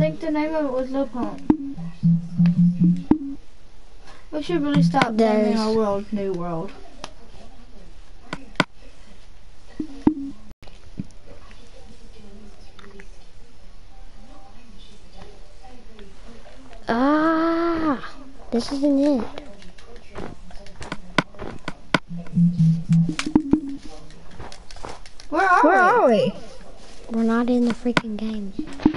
think the name of it was Low Pump. We should really stop naming our world New World. Ah, this isn't it. Where are we? We're not in the freaking game.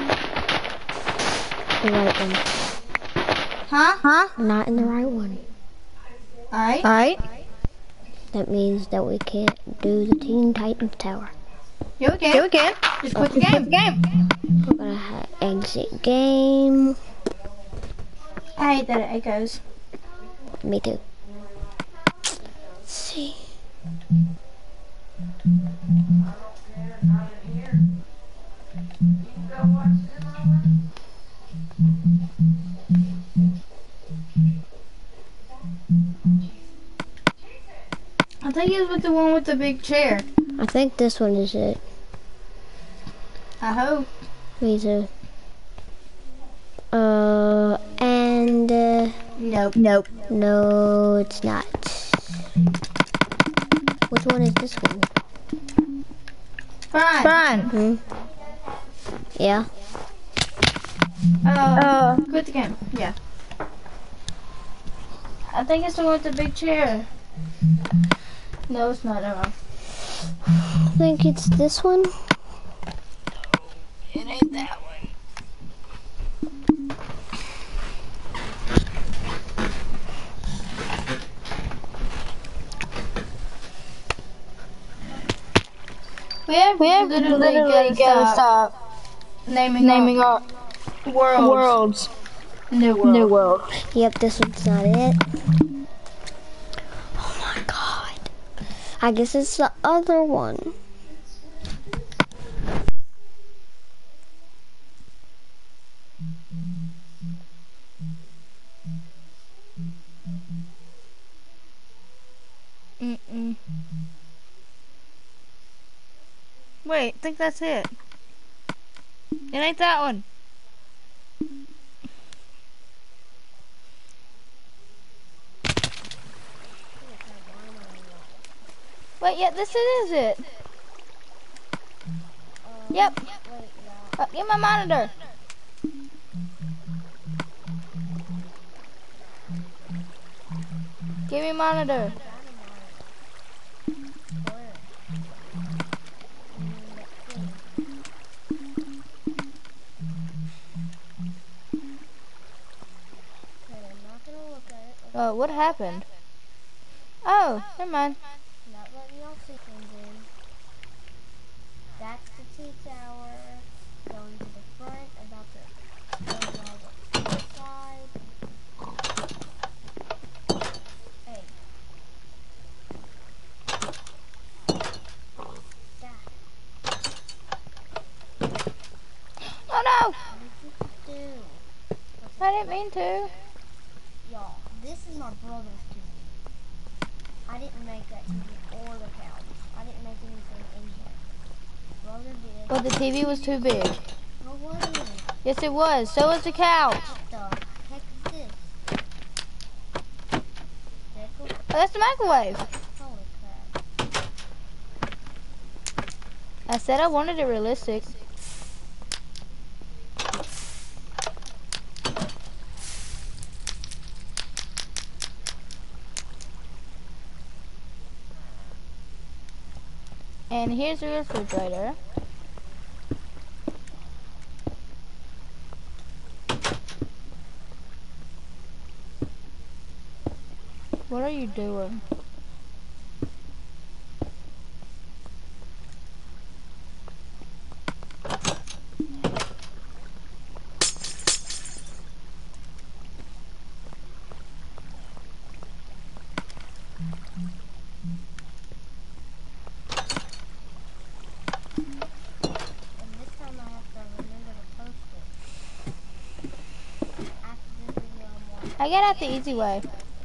The right one. Huh? We're not in the right one. Alright. That means that we can't do the Teen Titans Tower. Yeah, we can. Just quit the game. We're gonna exit game. I hate that it echoes. Me too. Let's see. I think it's with the one with the big chair. I think this one is it. I hope. Me too. Nope. No, it's not. Which one is this one? Fine. Yeah. Quit the game. Yeah. I think it's the one with the big chair. No, it's not. Never mind. I think it's this one. It ain't that one. We have literally got to stop naming our worlds. New World. Yep, this one's not it. Oh my god. I guess it's the other one. Wait, I think that's it. It ain't that one. Wait, yeah, this is it. Yep. Get my monitor. Give me monitor. Oh, what happened? Oh, never mind. Not letting y'all see things in. That's the T-Tower. Going to the front, about to go all the side. Hey. Stop. Oh no! What did you do? I didn't mean to. Y'all, this is my brother's TV. I didn't make that TV or the couch. I didn't make anything in here. Brother did. But the TV was too big. No, it wasn't. Yes, it was. So was the couch. What the heck is this? Deckle? Oh, that's the microwave. Holy crap. I said I wanted it realistic. And here's the refrigerator. What are you doing? I get out the easy way.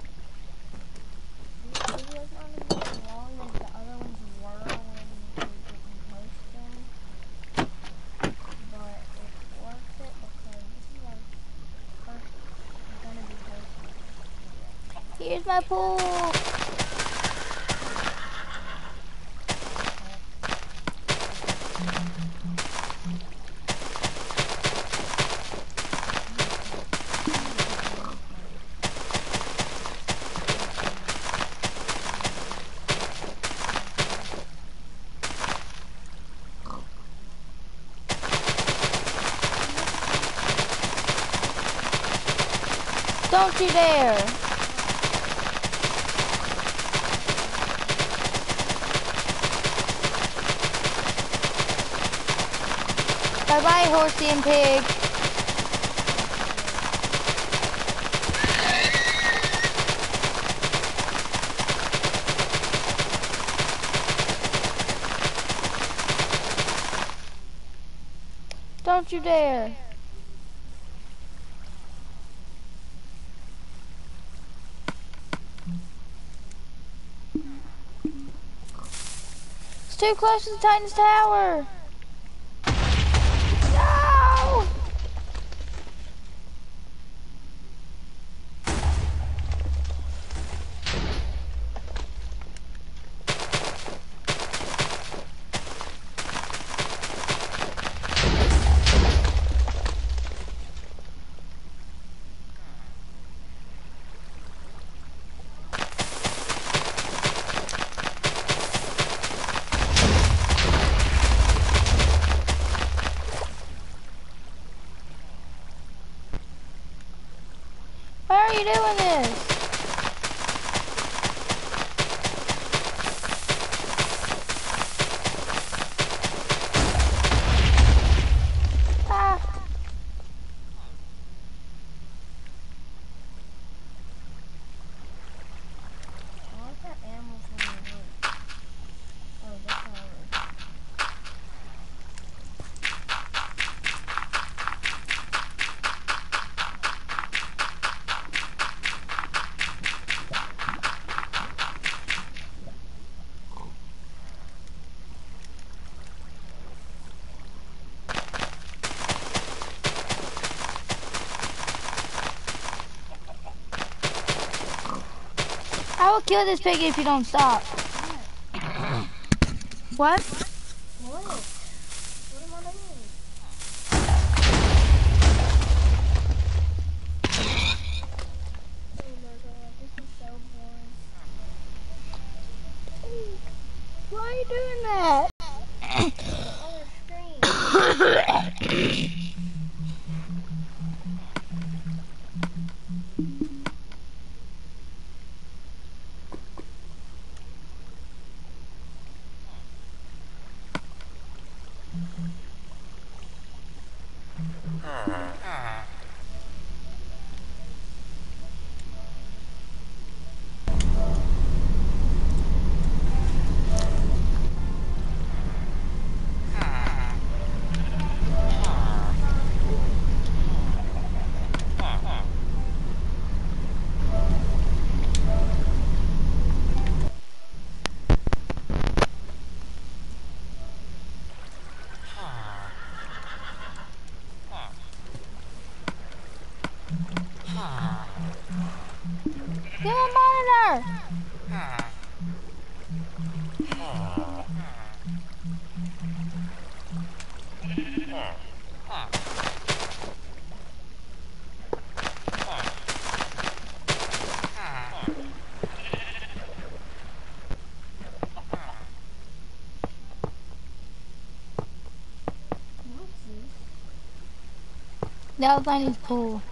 These videos aren't as long as the other ones were when we didn't post them. But it's worth it because Here's my pool. Don't you dare. Bye-bye, horsey and pig. Don't you dare. It's too close to the Titan's tower. No! Why are you doing this? Ah. Why is that ammo from the roof? Oh, that's not a roof. I will kill this pig if you don't stop. What? What? What am I doing? Oh my god, this is so boring. Why are you doing that? On the screen. Get a monitor! That was Laney's pool.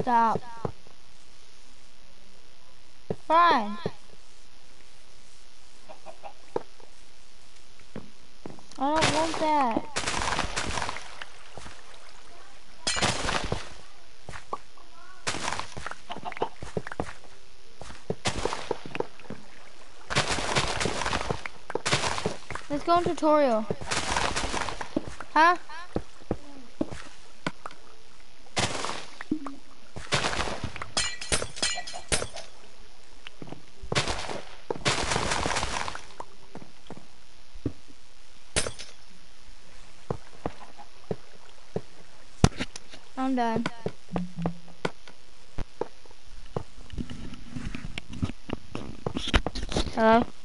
Stop. Fine. I don't want that. Let's go on tutorial. Huh? I'm done. Hello?